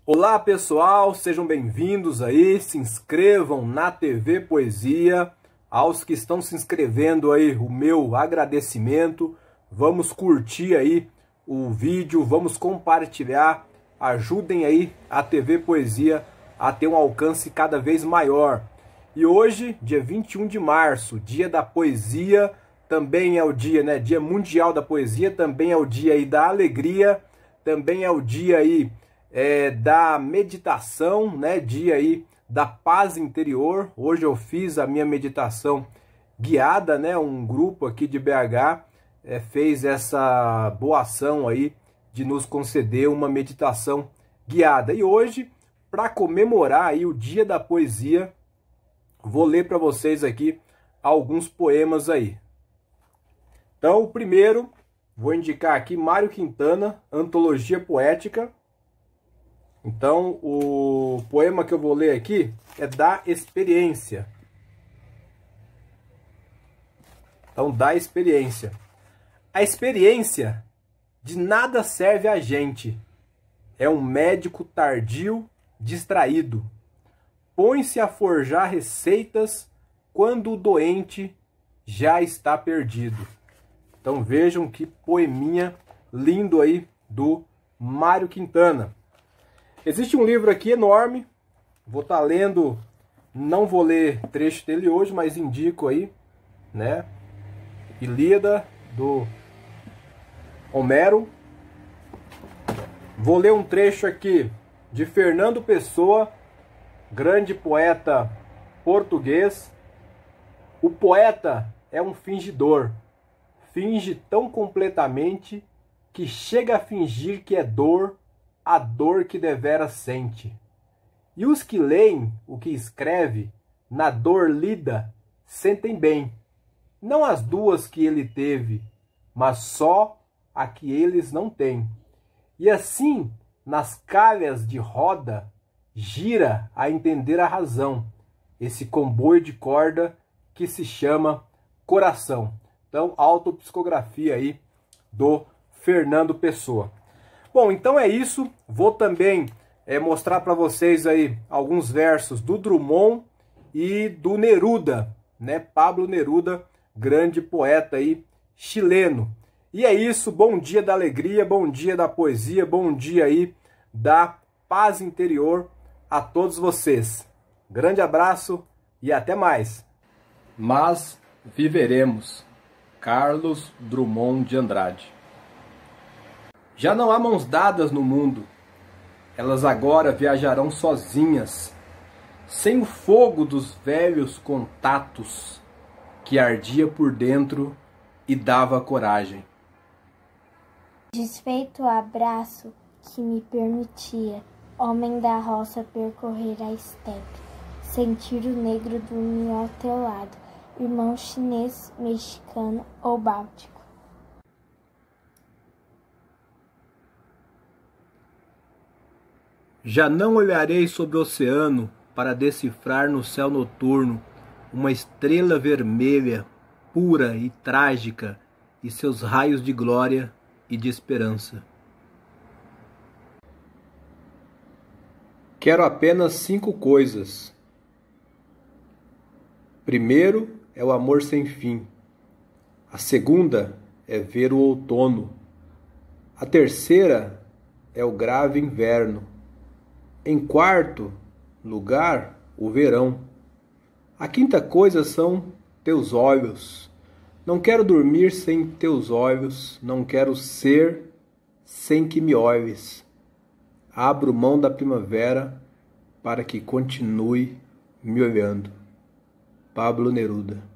Olá pessoal, sejam bem-vindos aí, se inscrevam na TV Poesia. Aos que estão se inscrevendo aí, o meu agradecimento. Vamos curtir aí o vídeo, vamos compartilhar, ajudem aí a TV Poesia a ter um alcance cada vez maior. E hoje, dia 21 de março, dia da poesia, também é o dia, né, dia mundial da poesia, também é o dia aí da alegria, também é o dia aí da meditação, né, dia aí da paz interior. Hoje eu fiz a minha meditação guiada, né, um grupo aqui de BH fez essa boa ação aí de nos conceder uma meditação guiada. E hoje, para comemorar aí o dia da poesia, vou ler para vocês aqui alguns poemas aí. Então, o primeiro, vou indicar aqui Mário Quintana, Antologia Poética. Então, o poema que eu vou ler aqui é Da Experiência. Então, Da Experiência. A experiência de nada serve a gente. É um médico tardio, distraído. Põe-se a forjar receitas quando o doente já está perdido. Então, vejam que poeminha lindo aí do Mário Quintana. Existe um livro aqui enorme, vou estar lendo, não vou ler trecho dele hoje, mas indico aí, né? Ilíada, do Homero. Vou ler um trecho aqui de Fernando Pessoa, grande poeta português. O poeta é um fingidor, finge tão completamente que chega a fingir que é dor, a dor que devera sente. E os que leem o que escreve, na dor lida, sentem bem, não as duas que ele teve, mas só a que eles não têm. E assim, nas calhas de roda, gira a entender a razão, esse comboio de corda que se chama coração. Então, autopsicografia aí do Fernando Pessoa. Bom, então é isso. Vou também mostrar para vocês aí alguns versos do Drummond e do Neruda, né? Pablo Neruda, grande poeta aí chileno. E é isso. Bom dia da alegria, bom dia da poesia, bom dia aí da paz interior a todos vocês. Grande abraço e até mais. Mas viveremos. Carlos Drummond de Andrade. Já não há mãos dadas no mundo, elas agora viajarão sozinhas, sem o fogo dos velhos contatos que ardia por dentro e dava coragem. Desfeito o abraço que me permitia, homem da roça, percorrer a estepe, sentir o negro dormir ao teu lado, irmão chinês, mexicano ou báltico. Já não olharei sobre o oceano para decifrar no céu noturno uma estrela vermelha, pura e trágica, e seus raios de glória e de esperança. Quero apenas 5 coisas. Primeiro é o amor sem fim. A segunda é ver o outono. A terceira é o grave inverno. Em quarto lugar, o verão. A quinta coisa são teus olhos. Não quero dormir sem teus olhos, não quero ser sem que me olhes. Abro mão da primavera para que continue me olhando. Pablo Neruda.